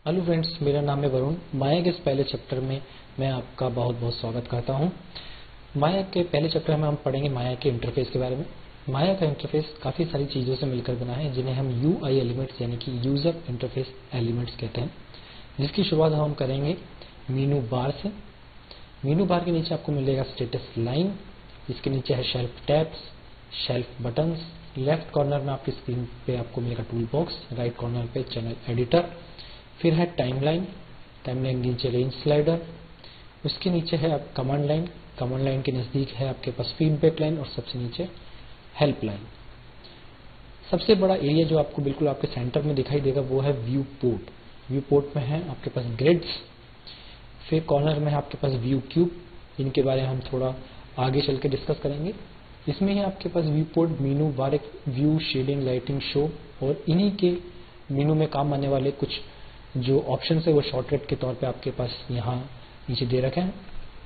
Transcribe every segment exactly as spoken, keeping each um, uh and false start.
Hello friends, मेरा नाम है वरुण। माया के इस पहले चैप्टर में मैं आपका बहुत बहुत स्वागत करता हूं। माया के पहले चैप्टर में हम पढ़ेंगे माया के इंटरफेस के बारे में। माया का इंटरफेस काफ़ी सारी चीज़ों से मिलकर बना है, जिन्हें हम यू आई एलिमेंट्स यानी कि यूज़र इंटरफेस एलिमेंट्स कहते हैं, जिसकी शुरुआत हम करेंगे मीनू बार से। मीनू बार के नीचे आपको मिलेगा स्टेटस लाइन, इसके नीचे है shelf tabs, shelf buttons. Left corner में आपकी स्क्रीन पे आपको मिलेगा टूल बॉक्स, राइट कॉर्नर पे चैनल एडिटर, फिर है टाइमलाइन, टाइमलाइन के नीचे रेंज स्लाइडर, उसके नीचे है आप कमांड लाइन, कमांड लाइन के नज़दीक है आपके पास फीडबैक लाइन और सबसे नीचे हेल्प लाइन। सबसे बड़ा एरिया जो आपको बिल्कुल आपके सेंटर में दिखाई देगा वो है व्यू पोर्ट। व्यू पोर्ट में है आपके पास ग्रिड्स, फिर कॉर्नर में है आपके पास व्यू क्यूब, इनके बारे में हम थोड़ा आगे चल के डिस्कस करेंगे। इसमें है आपके पास व्यू पोर्ट, मीनू बार, एक व्यू, शेडिंग, लाइटिंग, शो, और इन्हीं के मीनू में काम आने वाले कुछ जो ऑप्शन है वो शॉर्टकट के तौर पे आपके पास यहाँ नीचे दे रखे हैं।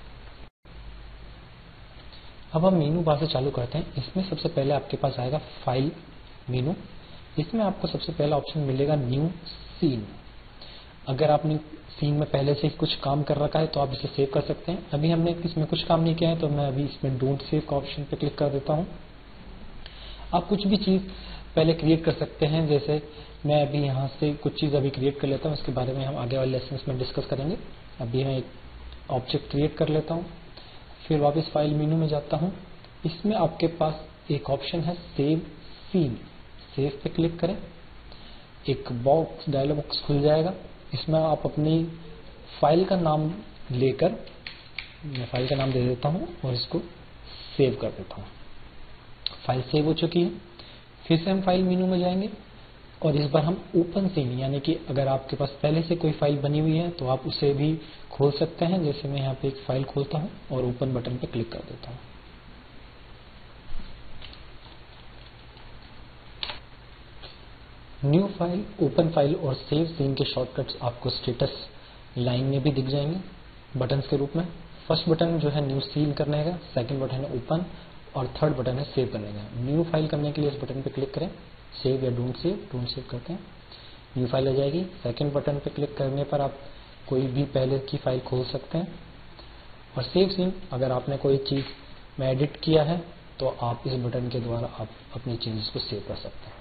अब हम मीनू बार से चालू करते हैं। इसमें सबसे पहले आपके पास आएगा फाइल मीनू। इसमें आपको सबसे पहला ऑप्शन मिलेगा न्यू सीन। अगर आपने सीन में पहले से कुछ काम कर रखा है तो आप इसे सेव कर सकते हैं। अभी हमने इसमें कुछ काम नहीं किया है तो मैं अभी इसमें डोंट सेव का ऑप्शन पे क्लिक कर देता हूँ। आप कुछ भी चीज़ पहले क्रिएट कर सकते हैं, जैसे मैं अभी यहाँ से कुछ चीज़ अभी क्रिएट कर लेता हूँ, इसके बारे में हम आगे वाले लेसन में डिस्कस करेंगे। अभी मैं एक ऑब्जेक्ट क्रिएट कर लेता हूँ, फिर वापस फाइल मेनू में जाता हूँ। इसमें आपके पास एक ऑप्शन है सेव सीन, सेव पे क्लिक करें, एक बॉक्स डायलॉग बॉक्स खुल जाएगा। इसमें आप अपनी फाइल का नाम लेकर, मैं फाइल का नाम दे देता हूँ और इसको सेव कर देता हूँ। फाइल सेव हो चुकी है। फिर से हम फाइल मेनू में जाएंगे और इस बार हम ओपन सीन, यानी कि अगर आपके पास पहले से कोई फाइल बनी हुई है तो आप उसे भी खोल सकते हैं। जैसे मैं यहाँ पे एक फाइल खोलता हूँ और ओपन बटन पे क्लिक कर देता हूँ। न्यू फाइल, ओपन फाइल और सेव सीन के शॉर्टकट्स आपको स्टेटस लाइन में भी दिख जाएंगे बटन्स के रूप में। फर्स्ट बटन जो है न्यू सीन करने का, सेकंड बटन है ओपन और थर्ड बटन है सेव करने का। न्यू फाइल करने के लिए इस बटन पे क्लिक करें, सेव या डोंट सेव, डोंट सेव करते हैं, न्यू फाइल आ जाएगी। सेकंड बटन पे क्लिक करने पर आप कोई भी पहले की फाइल खोल सकते हैं। और सेव सीन, अगर आपने कोई चीज़ में एडिट किया है तो आप इस बटन के द्वारा आप अपनी चेंजेस को सेव कर सकते हैं।